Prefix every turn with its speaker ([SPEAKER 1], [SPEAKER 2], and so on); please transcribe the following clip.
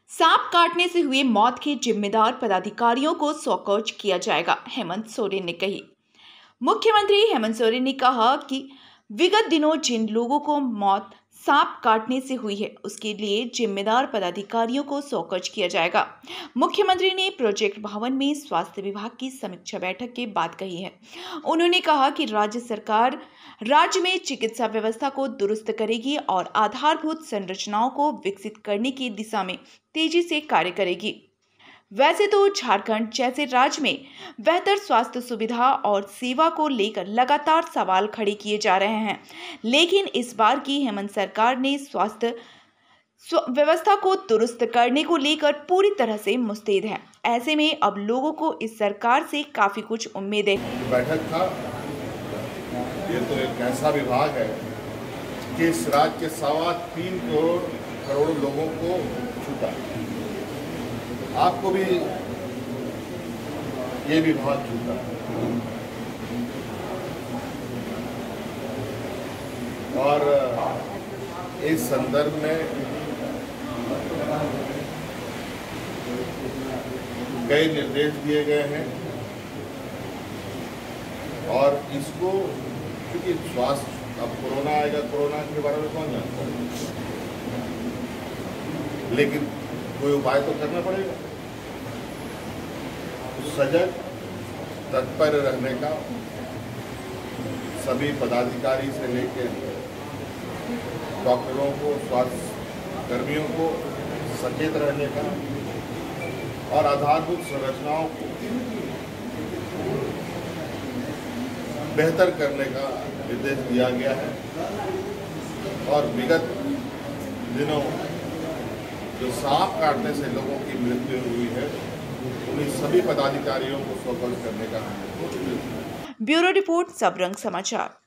[SPEAKER 1] सांप काटने से हुए मौत के जिम्मेदार पदाधिकारियों को सौकौज किया जाएगा, हेमंत सोरेन ने कही। मुख्यमंत्री हेमंत सोरेन ने कहा कि विगत दिनों जिन लोगों को मौत सांप काटने से हुई है, उसके लिए जिम्मेदार पदाधिकारियों को सौकौज किया जाएगा। मुख्यमंत्री ने प्रोजेक्ट भवन में स्वास्थ्य विभाग की समीक्षा बैठक के बाद कही है। उन्होंने कहा कि राज्य सरकार राज्य में चिकित्सा व्यवस्था को दुरुस्त करेगी और आधारभूत संरचनाओं को विकसित करने की दिशा में तेजी से कार्य करेगी। वैसे तो झारखंड जैसे राज्य में बेहतर स्वास्थ्य सुविधा और सेवा को लेकर लगातार सवाल खड़े किए जा रहे हैं, लेकिन इस बार की हेमंत सरकार ने स्वास्थ्य व्यवस्था को दुरुस्त करने को लेकर पूरी तरह से मुस्तैद है। ऐसे में अब लोगों को इस सरकार से काफी कुछ उम्मीद है।
[SPEAKER 2] बैठक था, ये तो एक ऐसा विभाग है कि इस राज्य के 3.25 करोड़ लोगों को छूता है। आपको भी ये विभाग छूता है और इस संदर्भ में कई निर्देश दिए गए हैं और इसको, क्योंकि स्वास्थ्य, अब कोरोना आएगा, कोरोना के बारे में कौन जानता है, लेकिन कोई उपाय तो करना पड़ेगा। सजग तत्पर रहने का सभी पदाधिकारी से लेकर डॉक्टरों को, स्वास्थ्य कर्मियों को सचेत रहने का और आधारभूत संरचनाओं को बेहतर करने का निर्देश दिया गया है। और विगत दिनों जो सांप काटने से लोगों की मृत्यु हुई है, उन्हीं सभी पदाधिकारियों को सौकौज करने का।
[SPEAKER 1] ब्यूरो रिपोर्ट, सबरंग समाचार।